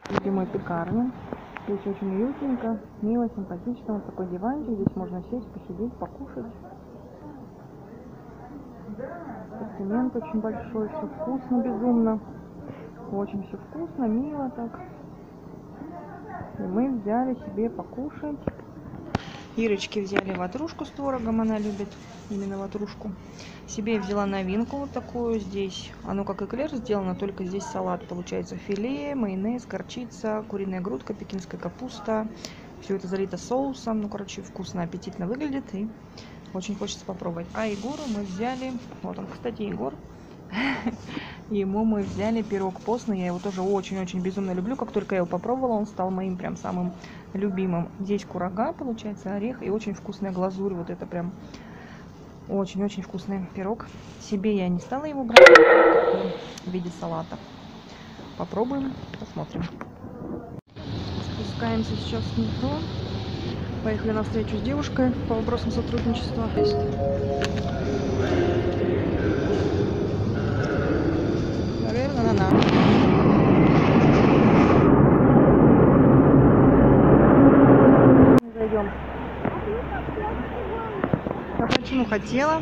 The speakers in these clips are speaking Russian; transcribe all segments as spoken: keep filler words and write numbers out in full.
Любимой пекарни. Здесь очень уютненько, мило, симпатично. Вот такой диванчик. Здесь можно сесть, посидеть, покушать. Ассортимент очень большой, все вкусно, безумно. Очень все вкусно, мило так. И мы взяли себе покушать. Ирочке взяли ватрушку с творогом, она любит именно ватрушку. Себе взяла новинку вот такую здесь. Оно как эклер сделано, только здесь салат получается. Филе, майонез, горчица, куриная грудка, пекинская капуста. Все это залито соусом. Ну, короче, вкусно, аппетитно выглядит и очень хочется попробовать. А Егору мы взяли... Вот он, кстати, Егор. Ему мы взяли пирог постный. Я его тоже очень-очень безумно люблю. Как только я его попробовала, он стал моим прям самым любимым. Здесь курага, получается, орех и очень вкусная глазурь. Вот это прям очень-очень вкусный пирог. Себе я не стала его брать в виде салата. Попробуем, посмотрим. Спускаемся сейчас в метро. Поехали на встречу с девушкой по вопросам сотрудничества. Наверное, на нам. Зайдем. А почему хотела?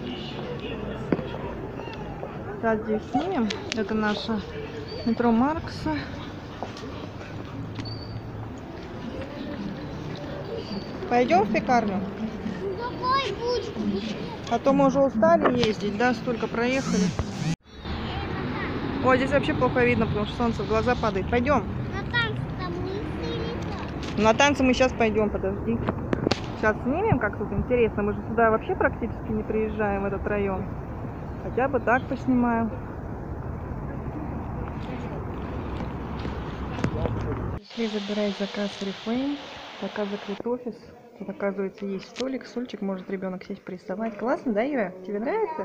Так, здесь снимем. Это наше метро Маркса. Пойдем в пекарню? А то мы уже устали ездить, да, столько проехали. Ой, здесь вообще плохо видно, потому что солнце в глаза падает. Пойдем. На танцы там мы На танцы мы сейчас пойдем, подожди. Сейчас снимем, как тут интересно. Мы же сюда вообще практически не приезжаем, в этот район. Хотя бы так поснимаем. Пришли забирать заказ Oriflame. Пока закрыт офис. Тут, оказывается, есть столик, стульчик, может ребенок сесть порисовать. Классно, да, Ира? Тебе нравится?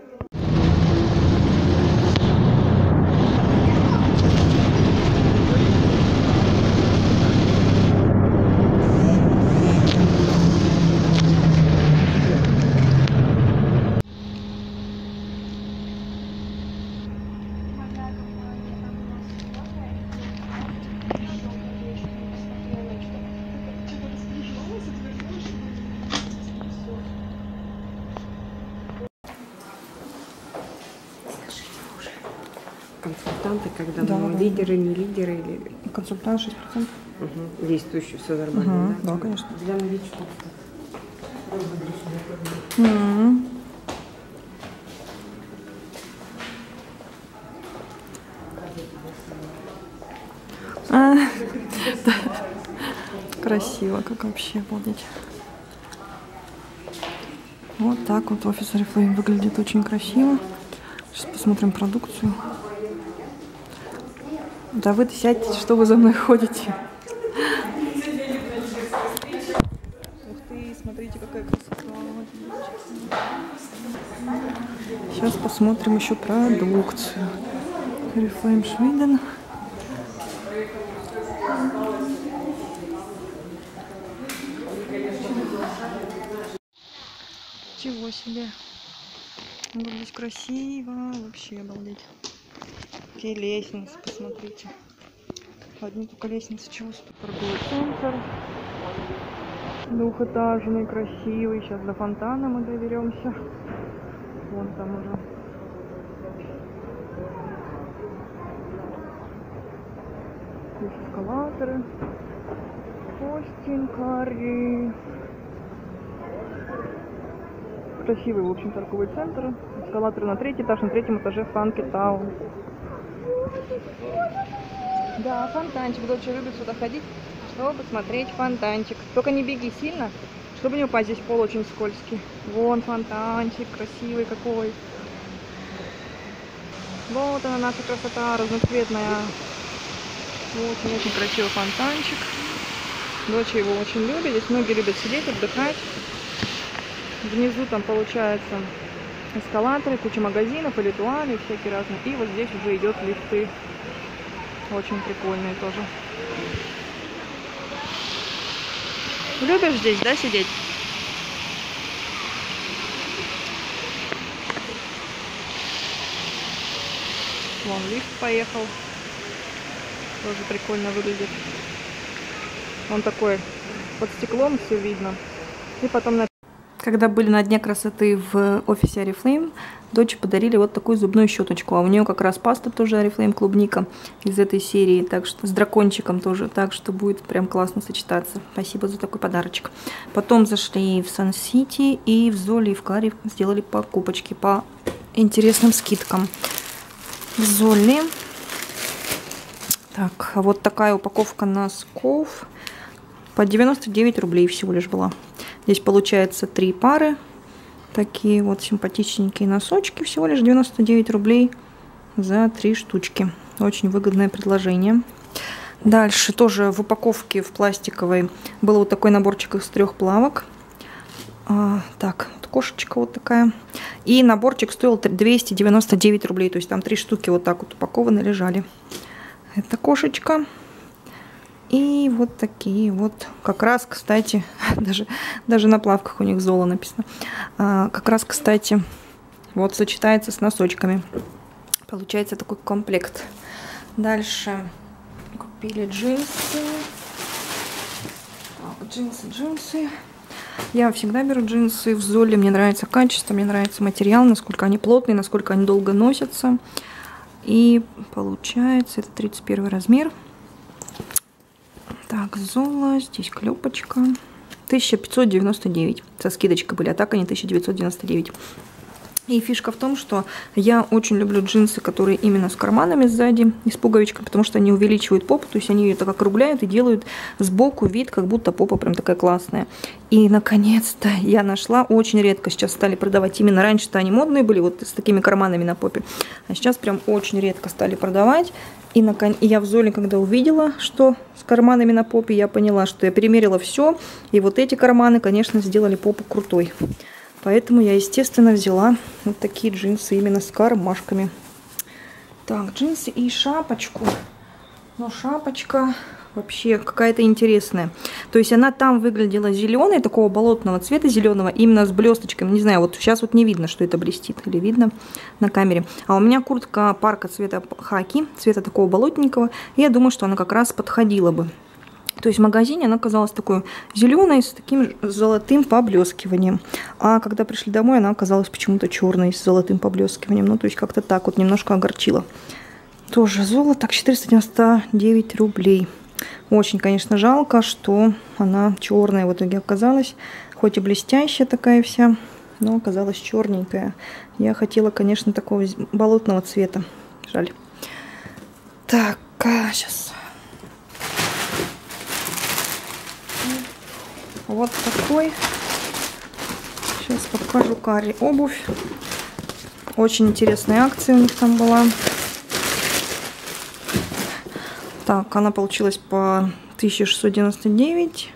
Консультанты, когда Да, мы да, лидеры, не лидеры или консультант шесть процентов. угу. Действующие, все нормально. Угу, да? да, конечно. Для новичков. М-м. А, да. Красиво, как вообще, обалдеть. Вот так вот офис Oriflame выглядит очень красиво. Сейчас посмотрим продукцию. Да вы сядьте, что вы за мной ходите. Ух ты, смотрите, какая красота. Сейчас посмотрим еще продукцию. Oriflame Schweden. Чего себе. Вот здесь красиво. Вообще обалдеть. Какие лестницы, посмотрите. Одни только лестницы, чего стоит. Торговый центр. Двухэтажный, красивый. Сейчас до фонтана мы доберемся. Вон там уже. Здесь эскалаторы. Костинкари. Красивый, в общем, торговый центр. Эскалаторы на третий этаж, на третьем этаже Фанки Таун. Да, фонтанчик. Дочь любит сюда ходить, чтобы посмотреть фонтанчик. Только не беги сильно, чтобы не упасть. Здесь пол очень скользкий. Вон фонтанчик, красивый какой. Вот она, наша красота разноцветная. Очень-очень красивый фонтанчик. Дочь его очень любит. Здесь многие любят сидеть, отдыхать. Внизу там получается эскалаторы, куча магазинов, и литуали, всякие разные. И вот здесь уже идет лифты. Очень прикольные тоже. Любишь здесь, да, сидеть? Вон лифт поехал. Тоже прикольно выглядит. Он такой под стеклом, все видно. И потом на... Когда были на Дне красоты в офисе Oriflame, дочь подарили вот такую зубную щеточку. А у нее как раз паста тоже Oriflame клубника из этой серии. Так что с дракончиком тоже. Так что будет прям классно сочетаться. Спасибо за такой подарочек. Потом зашли в Sun City и в Золе и в Кари сделали покупочки по интересным скидкам. В Золе. Так, вот такая упаковка носков. По девяносто девять рублей всего лишь была. Здесь получается три пары. Такие вот симпатичненькие носочки. Всего лишь девяносто девять рублей за три штучки. Очень выгодное предложение. Дальше тоже в упаковке в пластиковой был вот такой наборчик из трех плавок. А, так, вот кошечка вот такая. И наборчик стоил двести девяносто девять рублей. То есть там три штуки вот так вот упакованы лежали. Это кошечка. И вот такие вот, как раз, кстати, даже, даже на плавках у них Зола написано. А, как раз, кстати, вот сочетается с носочками. Получается такой комплект. Дальше купили джинсы. Джинсы, джинсы. Я всегда беру джинсы в Золе. Мне нравится качество, мне нравится материал, насколько они плотные, насколько они долго носятся. И получается, это тридцать первый размер. Так, Зола, здесь клепочка. тысяча пятьсот девяносто девять. Со скидочкой были, а так они тысяча девятьсот девяносто девять. И фишка в том, что я очень люблю джинсы, которые именно с карманами сзади и с пуговичкой, потому что они увеличивают попу, то есть они ее так округляют и делают сбоку вид, как будто попа прям такая классная. И наконец-то я нашла, очень редко сейчас стали продавать, именно раньше-то они модные были, вот с такими карманами на попе, а сейчас прям очень редко стали продавать. И, наконец, и я в Золе, когда увидела, что с карманами на попе, я поняла, что я перемерила все, и вот эти карманы, конечно, сделали попу крутой. Поэтому я, естественно, взяла вот такие джинсы именно с кармашками. Так, джинсы и шапочку. Но шапочка вообще какая-то интересная. То есть она там выглядела зеленой, такого болотного цвета зеленого, именно с блесточками. Не знаю, вот сейчас вот не видно, что это блестит, или видно на камере. А у меня куртка парка цвета хаки, цвета такого болотненького. И я думаю, что она как раз подходила бы. То есть в магазине она оказалась такой зеленой, с таким золотым поблескиванием. А когда пришли домой, она оказалась почему-то черной, с золотым поблескиванием. Ну, то есть как-то так вот немножко огорчила. Тоже золото, так, четыреста девяносто девять рублей. Очень, конечно, жалко, что она черная в итоге оказалась. Хоть и блестящая такая вся, но оказалась черненькая. Я хотела, конечно, такого болотного цвета. Жаль. Так, сейчас... Вот такой. Сейчас покажу Кари обувь. Очень интересная акция у них там была. Так, она получилась по тысяче шестьсот девяносто девять.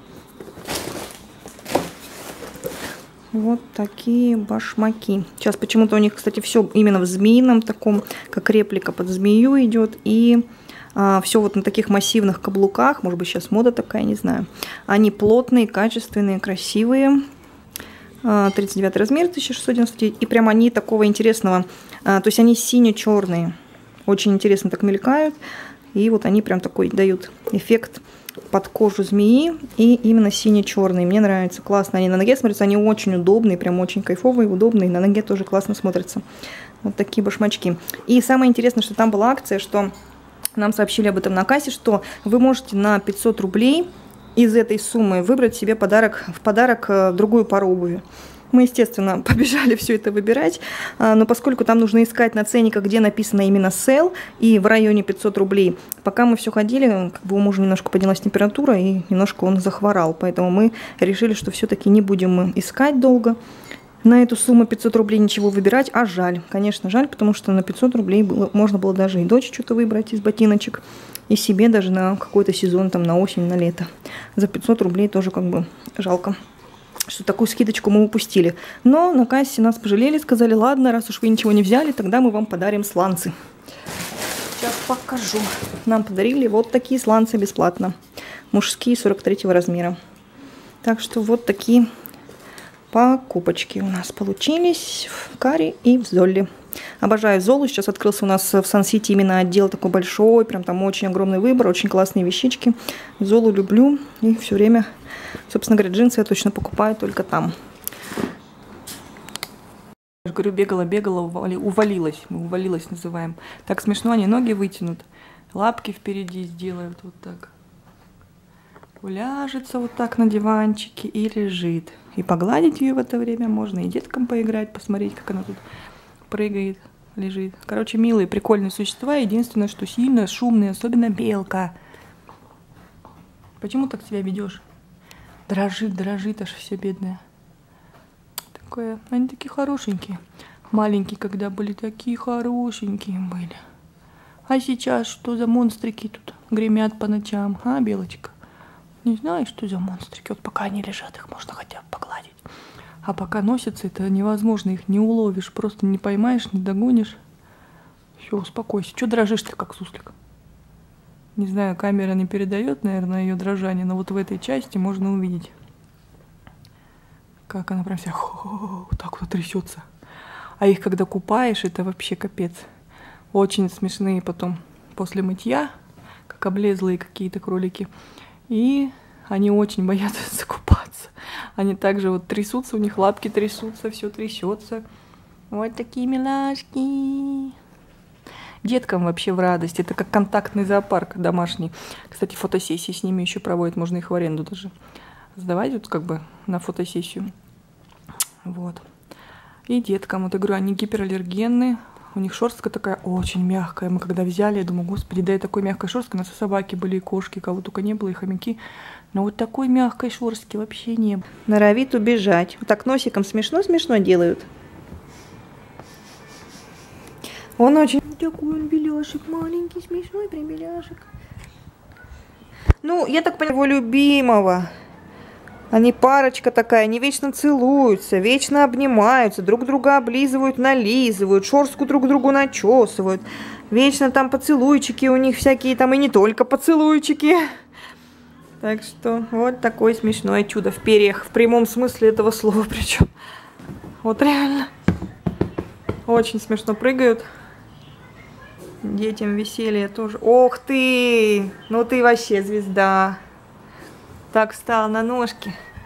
Вот такие башмаки. Сейчас почему-то у них, кстати, все именно в змеином таком, как реплика под змею идет. И а, все вот на таких массивных каблуках. Может быть, сейчас мода такая, не знаю. Они плотные, качественные, красивые. А, тридцать девятый размер, тысяча шестьсот девяносто девять. И прям они такого интересного. А, то есть они сине-черные. Очень интересно так мелькают. И вот они прям такой дают эффект под кожу змеи. И именно сине-черные. Мне нравится. Классно они на ноге смотрятся. Они очень удобные. Прям очень кайфовые, удобные. На ноге тоже классно смотрятся. Вот такие башмачки. И самое интересное, что там была акция, что нам сообщили об этом на кассе, что вы можете на пятьсот рублей из этой суммы выбрать себе подарок, в подарок другую пару обуви. Мы, естественно, побежали все это выбирать, но поскольку там нужно искать на ценниках, где написано именно сейл и в районе пятьсот рублей, пока мы все ходили, как бы у мужа немножко поднялась температура и немножко он захворал, поэтому мы решили, что все-таки не будем мы искать долго. На эту сумму пятьсот рублей ничего выбирать, а жаль. Конечно, жаль, потому что на пятьсот рублей было, можно было даже и дочь что-то выбрать из ботиночек, и себе даже на какой-то сезон, там на осень, на лето. За пятьсот рублей тоже как бы жалко, что такую скидочку мы упустили. Но на кассе нас пожалели, сказали, ладно, раз уж вы ничего не взяли, тогда мы вам подарим сланцы. Сейчас покажу. Нам подарили вот такие сланцы бесплатно. Мужские, сорок третьего размера. Так что вот такие покупочки у нас получились в Кари и в Золе. Обожаю Золу. Сейчас открылся у нас в Сан-Сити именно отдел такой большой. Прям там очень огромный выбор, очень классные вещички. Золу люблю. И все время, собственно говоря, джинсы я точно покупаю только там. Я говорю, бегала, бегала, увалилась. Мы увалилась называем. Так смешно, они ноги вытянут. Лапки впереди сделают вот так. Уляжется вот так на диванчике и лежит. И погладить ее в это время можно, и деткам поиграть, посмотреть, как она тут прыгает, лежит. Короче, милые, прикольные существа. Единственное, что сильно шумные, особенно белка. Почему так себя ведешь? Дрожит, дрожит, аж все бедная. Такое. Они такие хорошенькие. Маленькие, когда были, такие хорошенькие были. А сейчас что за монстрики тут гремят по ночам, а, белочка? Не знаю, что за монстрики. Вот пока они лежат, их можно хотя бы погладить. А пока носятся, это невозможно, их не уловишь. Просто не поймаешь, не догонишь. Все, успокойся. Че дрожишь ты, как суслик? Не знаю, камера не передает, наверное, ее дрожание, но вот в этой части можно увидеть, как она прям вся вот так вот трясется. А их, когда купаешь, это вообще капец. Очень смешные потом после мытья, как облезлые какие-то кролики. И они очень боятся закупаться. Они также вот трясутся, у них лапки трясутся, все трясется. Вот такие милашки. Деткам вообще в радость. Это как контактный зоопарк домашний. Кстати, фотосессии с ними еще проводят. Можно их в аренду даже сдавать, вот как бы на фотосессию. Вот. И деткам, вот я говорю, они гипераллергенные. У них шерстка такая очень мягкая. Мы когда взяли, я думаю, господи, да и такой мягкой шерстки. У нас и собаки были, и кошки, кого только не было, и хомяки. Но вот такой мягкой шерстки вообще не было. Норовит убежать. Вот так носиком смешно-смешно делают. Он очень... Такой он беляшек, маленький, смешной прям беляшек. Ну, я так понимаю, его любимого. Они парочка такая, они вечно целуются, вечно обнимаются, друг друга облизывают, нализывают, шерстку друг другу начесывают. Вечно там поцелуйчики у них всякие, там и не только поцелуйчики. Так что вот такое смешное чудо в перьях, в прямом смысле этого слова причем. Вот реально. Очень смешно прыгают. Детям веселье тоже. Ох ты! Ну ты вообще звезда. Так встал на ножки.